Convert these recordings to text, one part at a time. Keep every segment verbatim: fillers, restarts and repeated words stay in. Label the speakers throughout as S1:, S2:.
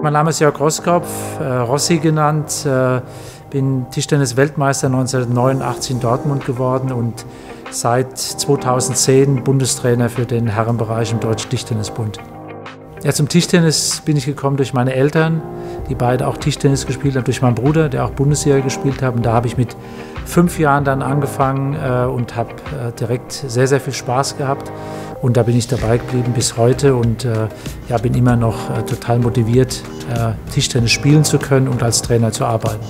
S1: Mein Name ist Jörg Roskopf, äh, Rossi genannt, äh, bin Tischtennis-Weltmeister neunzehnhundertneunundachtzig in Dortmund geworden und seit zweitausendzehn Bundestrainer für den Herrenbereich im Deutschen Tischtennisbund. Ja, zum Tischtennis bin ich gekommen durch meine Eltern, die beide auch Tischtennis gespielt haben, durch meinen Bruder, der auch Bundesliga gespielt hat. Und da habe ich mit fünf Jahren dann angefangen äh, und habe äh, direkt sehr, sehr viel Spaß gehabt. Und da bin ich dabei geblieben bis heute und äh, ja, bin immer noch äh, total motiviert, äh, Tischtennis spielen zu können und als Trainer zu arbeiten.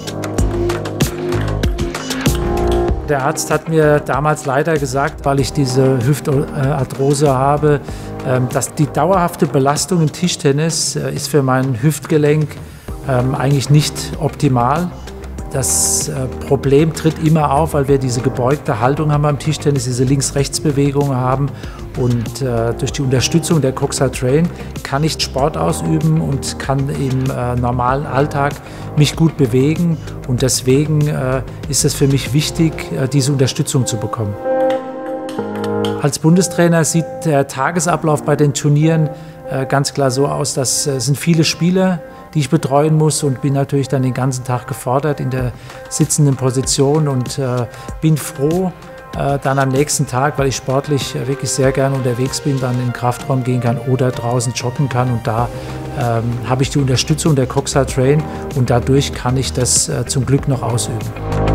S1: Der Arzt hat mir damals leider gesagt, weil ich diese Hüftarthrose habe, äh, dass die dauerhafte Belastung im Tischtennis äh, ist für mein Hüftgelenk äh, eigentlich nicht optimal. Das äh, Problem tritt immer auf, weil wir diese gebeugte Haltung haben beim Tischtennis, diese Links-Rechts-Bewegung haben. Und äh, durch die Unterstützung der Coxa Train kann ich Sport ausüben und kann im äh, normalen Alltag mich gut bewegen. Und deswegen äh, ist es für mich wichtig, äh, diese Unterstützung zu bekommen. Als Bundestrainer sieht der Tagesablauf bei den Turnieren äh, ganz klar so aus, dass es äh, sind viele Spieler, die ich betreuen muss und bin natürlich dann den ganzen Tag gefordert in der sitzenden Position und äh, bin froh, äh, dann am nächsten Tag, weil ich sportlich äh, wirklich sehr gerne unterwegs bin, dann in den Kraftraum gehen kann oder draußen joggen kann und da ähm, habe ich die Unterstützung der Coxa Train und dadurch kann ich das äh, zum Glück noch ausüben.